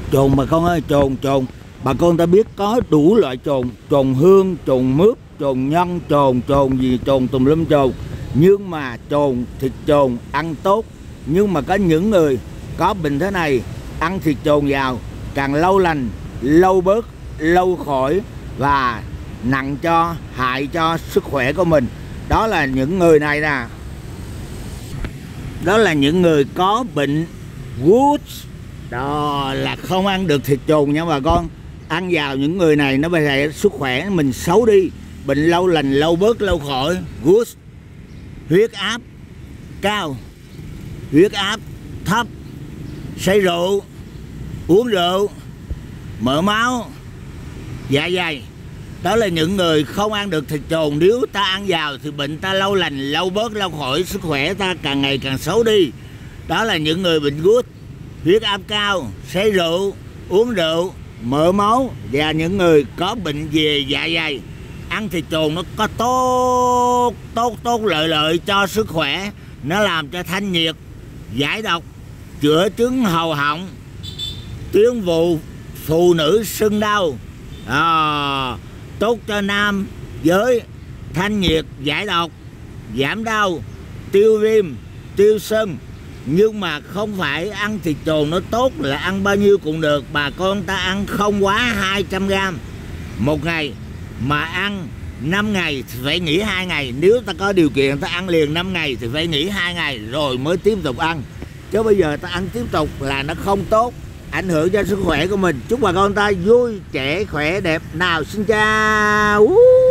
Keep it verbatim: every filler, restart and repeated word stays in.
Trồn bà con ơi, trồn trồn bà con ta biết có đủ loại trồn, trồn hương, trồn mướp, trồn nhân, trồn trồn gì trồn tùm lum trồn. Nhưng mà trồn, thịt trồn ăn tốt. Nhưng mà có những người có bệnh thế này, ăn thịt trồn vào càng lâu lành, lâu bớt, lâu khỏi và nặng cho, hại cho sức khỏe của mình. Đó là những người này nè. Đó là những người có bệnh gút. Đó là không ăn được thịt trồn nha bà con. Ăn vào những người này nó sẽ sức khỏe mình xấu đi, bệnh lâu lành, lâu bớt, lâu khỏi. Gút. Huyết áp cao, huyết áp thấp, say rượu, uống rượu, mỡ máu, dạ dày. Đó là những người không ăn được thịt trồn. Nếu ta ăn vào thì bệnh ta lâu lành, lâu bớt, lâu khỏi, sức khỏe ta càng ngày càng xấu đi. Đó là những người bệnh gút, huyết áp cao, say rượu, uống rượu, mỡ máu và những người có bệnh về dạ dày. Ăn thịt trồn nó có tốt, tốt, tốt lợi lợi cho sức khỏe. Nó làm cho thanh nhiệt, giải độc, chữa chứng hầu họng, tuyến vụ phụ nữ sưng đau, à, tốt cho nam giới, thanh nhiệt, giải độc, giảm đau, tiêu viêm, tiêu sưng. Nhưng mà không phải ăn thịt trồn nó tốt là ăn bao nhiêu cũng được. Bà con ta ăn không quá hai trăm gram một ngày, mà ăn năm ngày thì phải nghỉ hai ngày. Nếu ta có điều kiện ta ăn liền năm ngày thì phải nghỉ hai ngày rồi mới tiếp tục ăn. Chứ bây giờ ta ăn tiếp tục là nó không tốt, ảnh hưởng cho sức khỏe của mình. Chúc bà con ta vui, trẻ, khỏe, đẹp. Nào xin chào.